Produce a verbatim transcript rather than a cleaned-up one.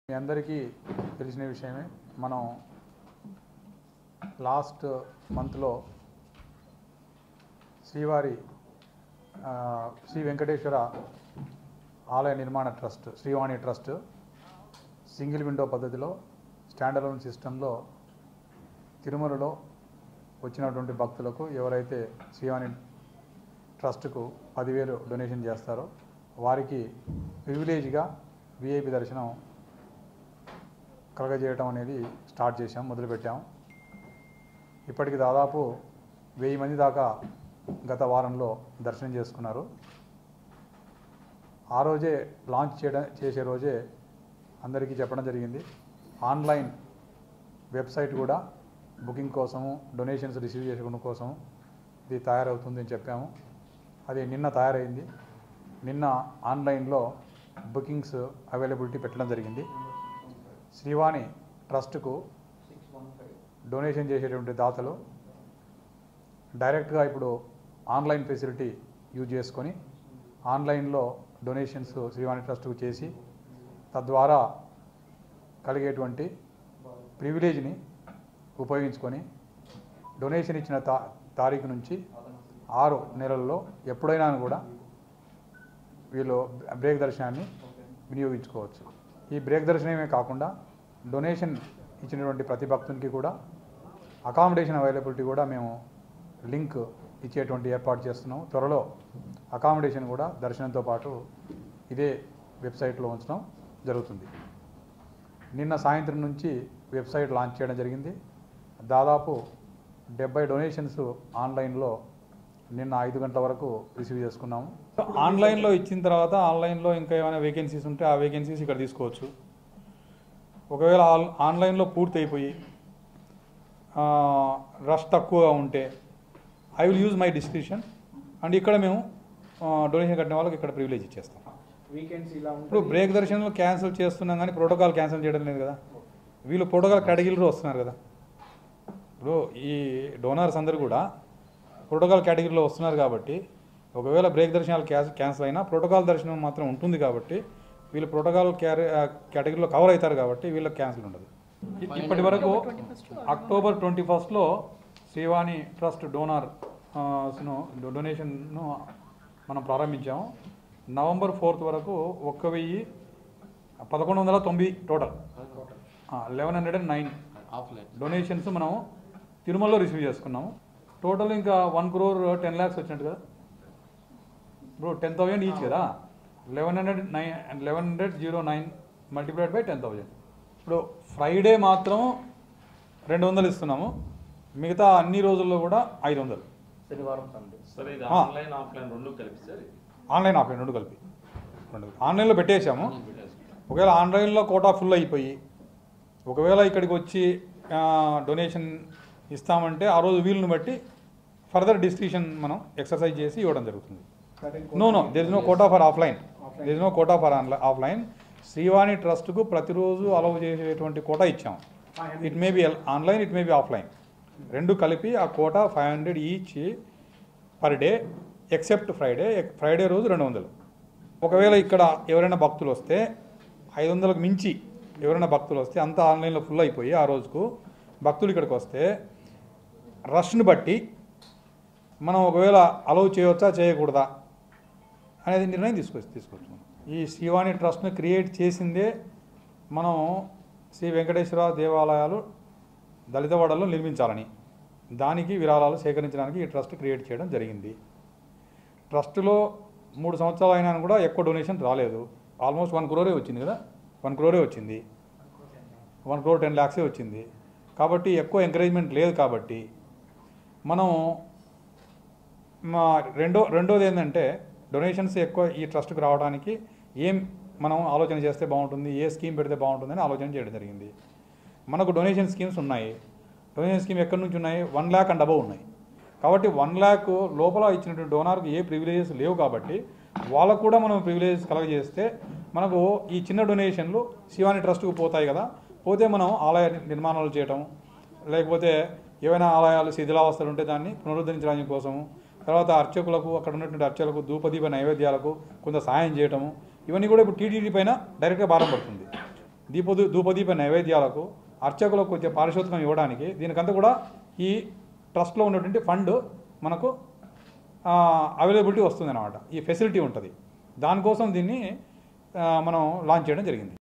మీ అందరికీ తెలిసిన విషయమే. మనం లాస్ట్ మంత్లో శ్రీవారి శ్రీ వెంకటేశ్వర ఆలయ నిర్మాణ trust Srivani trust single window పద్ధతిలో స్టాండ్ అలోన్ సిస్టంలో తిరుమలలో వచ్చినటువంటి భక్తులకు ఎవరైతే శ్రీవాణి ట్రస్ట్కు పదివేలు డొనేషన్ చేస్తారో వారికి ప్రివిలేజ్గా విఐపి దర్శనం కలగజేయటం అనేది స్టార్ట్ చేశాం, మొదలుపెట్టాం. ఇప్పటికి దాదాపు వెయ్యి మంది దాకా గత వారంలో దర్శనం చేసుకున్నారు. ఆ రోజే లాంచ్ చేయడం చేసే రోజే అందరికీ చెప్పడం జరిగింది. ఆన్లైన్ వెబ్సైట్ కూడా బుకింగ్ కోసము, డొనేషన్స్ రిసీవ్ చేసుకోవడం కోసం ఇది తయారవుతుంది అని చెప్పాము. అది నిన్న తయారైంది. నిన్న ఆన్లైన్లో బుకింగ్స్ అవైలబిలిటీ పెట్టడం జరిగింది. శ్రీవాణి ట్రస్ట్కు డొనేషన్ చేసేటువంటి దాతలు డైరెక్ట్గా ఇప్పుడు ఆన్లైన్ ఫెసిలిటీ యూజ్ చేసుకొని ఆన్లైన్లో డొనేషన్స్ శ్రీవాణి ట్రస్ట్కు చేసి తద్వారా కలిగేటువంటి ప్రివిలేజ్ని ఉపయోగించుకొని డొనేషన్ ఇచ్చిన తా తారీఖు నుంచి ఆరు నెలల్లో ఎప్పుడైనా కూడా వీళ్ళు బ్రేక్ దర్శనాన్ని వినియోగించుకోవచ్చు. ఈ బ్రేక్ దర్శనమే కాకుండా డొనేషన్ ఇచ్చినటువంటి ప్రతి భక్తునికి కూడా అకామిడేషన్ అవైలబిలిటీ కూడా మేము లింక్ ఇచ్చేటువంటి ఏర్పాటు చేస్తున్నాం. త్వరలో అకామిడేషన్ కూడా దర్శనంతో పాటు ఇదే వెబ్సైట్లో ఉంచడం జరుగుతుంది. నిన్న సాయంత్రం నుంచి వెబ్సైట్ లాంచ్ చేయడం జరిగింది. దాదాపు డెబ్బై డొనేషన్స్ ఆన్లైన్లో నిన్న ఐదు గంటల వరకు రిసీవ్ చేసుకున్నాము. ఆన్లైన్లో ఇచ్చిన తర్వాత ఆన్లైన్లో ఇంకా ఏమైనా వేకెన్సీస్ ఉంటే ఆ వేకెన్సీస్ ఇక్కడ తీసుకోవచ్చు. ఒకవేళ ఆన్లైన్లో పూర్తి అయిపోయి రష్ తక్కువగా ఉంటే I will use my description and ఇక్కడ మేము డొనేషన్ కట్టిన వాళ్ళకి ఇక్కడ ప్రివిలేజ్ ఇచ్చేస్తాం. వీకెండ్స్ ఇలా ఇప్పుడు బ్రేక్ దర్శనంలో క్యాన్సిల్ చేస్తున్నాం కానీ ప్రోటోకాల్ క్యాన్సిల్ చేయడం లేదు కదా. వీళ్ళు ప్రోటోకాల్ కేటగిరీలో వస్తున్నారు కదా. ఇప్పుడు ఈ డోనర్స్ అందరూ కూడా ప్రోటోకాల్ కేటగిరీలో వస్తున్నారు కాబట్టి ఒకవేళ బ్రేక్ దర్శనాలు క్యాన్సిల్ అయినా ప్రోటోకాల్ దర్శనం మాత్రం ఉంటుంది కాబట్టి వీళ్ళు ప్రోటోకాల్ క్యారీ కేటగిరీలో కవర్ అవుతారు కాబట్టి వీళ్ళకి క్యాన్సిల్ ఉండదు. ఇప్పటి వరకు అక్టోబర్ ట్వంటీ ఫస్ట్లో శ్రీవాణి ట్రస్ట్ డోనర్ డొనేషన్ను మనం ప్రారంభించాము. నవంబర్ ఫోర్త్ వరకు ఒక్క వెయ్యి పదకొండు వందల తొంభై total eleven hundred and nine donations మనం తిరుమలలో రిసీవ్ చేసుకున్నాము. టోటల్ ఇంకా వన్ క్రోర్ టెన్ ల్యాక్స్ వచ్చినట్టు కదా. ఇప్పుడు టెన్ థౌజండ్ ఈచ్ కదా. Eleven hundred nine eleven hundred zero nine multiplied by ten thousand. ఇప్పుడు ఫ్రైడే మాత్రం రెండు వందలు ఇస్తున్నాము. మిగతా అన్ని రోజుల్లో కూడా ఐదు వందలు. శనివారం సండే సరే ఇది ఆన్లైన్ ఆఫ్లైన్ రెండు కలిపి సార్ ఆన్లైన్ ఆఫ్లైన్ రెండు కలిపి రెండు ఆన్లైన్లో పెట్టేసాము. ఒకవేళ ఆన్లైన్లో కోటా ఫుల్ అయిపోయి ఒకవేళ ఇక్కడికి వచ్చి డొనేషన్ ఇస్తామంటే ఆ రోజు వీలుని బట్టి ఫర్దర్ డిస్క్రిప్షన్ మనం ఎక్సర్సైజ్ చేసి ఇవ్వడం జరుగుతుంది. No no there is no quota for offline there is no quota for offline. Srivani ట్రస్ట్కు ప్రతిరోజు అలౌ చేసేటువంటి కోటా ఇచ్చాం. It may be online, it may be offline, రెండు కలిపి ఆ quota five hundred each per day except Friday. Friday రోజు రెండు వందలు. ఒకవేళ ఇక్కడ ఎవరైనా భక్తులు వస్తే ఐదు వందలకు మించి ఎవరైనా భక్తులు వస్తే అంతా ఆన్లైన్లో ఫుల్ అయిపోయి ఆ రోజుకు భక్తులు ఇక్కడికి వస్తే రష్ను బట్టి మనం ఒకవేళ అలౌ చేయవచ్చా చేయకూడదా అనేది నిర్ణయం తీసుకొచ్చి తీసుకొచ్చాం. ఈ శ్రీవాణి ట్రస్ట్ను క్రియేట్ చేసిందే మనం శ్రీ వెంకటేశ్వర దేవాలయాలు దళితవాడలో నిర్మించాలని, దానికి విరాళాలు సేకరించడానికి ఈ ట్రస్ట్ క్రియేట్ చేయడం జరిగింది. ట్రస్టులో మూడు సంవత్సరాలు అయినా కూడా ఎక్కువ డొనేషన్ రాలేదు. ఆల్మోస్ట్ వన్ క్రోరే వచ్చింది కదా. వన్ క్రోరే వచ్చింది వన్ క్రోర్ టెన్ ల్యాక్సే వచ్చింది. కాబట్టి ఎక్కువ ఎంకరేజ్మెంట్ లేదు. కాబట్టి మనం మా రెండో రెండోది ఏంటంటే డొనేషన్స్ ఎక్కువ ఈ ట్రస్ట్కి రావడానికి ఏం మనం ఆలోచన చేస్తే బాగుంటుంది, ఏ స్కీమ్ పెడితే బాగుంటుందని ఆలోచన చేయడం జరిగింది. మనకు డొనేషన్ స్కీమ్స్ ఉన్నాయి. డొనేషన్ స్కీమ్ ఎక్కడి నుంచి ఉన్నాయి? వన్ ల్యాక్ అండ్ అబవ్ ఉన్నాయి. కాబట్టి వన్ ల్యాక్ లోపల ఇచ్చినటువంటి డోనార్కి ఏ ప్రివిలేజెస్ లేవు కాబట్టి వాళ్ళకు కూడా మనం ప్రివిలేజెస్ కలగజేస్తే మనకు ఈ చిన్న డొనేషన్లు శ్రీవాణి ట్రస్ట్కు పోతాయి కదా. పోతే మనం ఆలయ నిర్మాణాలు చేయటం, లేకపోతే ఏవైనా ఆలయాలు శిథిలావస్థలు ఉంటే దాన్ని పునరుద్ధరించడానికి కోసము, తర్వాత అర్చకులకు అక్కడ ఉన్నటువంటి అర్చకులకు ధూపదీప నైవేద్యాలకు కొంత సాయం చేయటము, ఇవన్నీ కూడా ఇప్పుడు టీటీడీ పైన డైరెక్ట్గా భారం పడుతుంది. దీపదు ధూపదీప నైవేద్యాలకు అర్చకులకు వచ్చే పారితోషికం ఇవ్వడానికి దీనికంతా కూడా ఈ ట్రస్ట్లో ఉన్నటువంటి ఫండ్ మనకు అవైలబిలిటీ వస్తుంది అన్నమాట. ఈ ఫెసిలిటీ ఉంటుంది. దానికోసం దీన్ని మనం లాంచ్ చేయడం జరిగింది.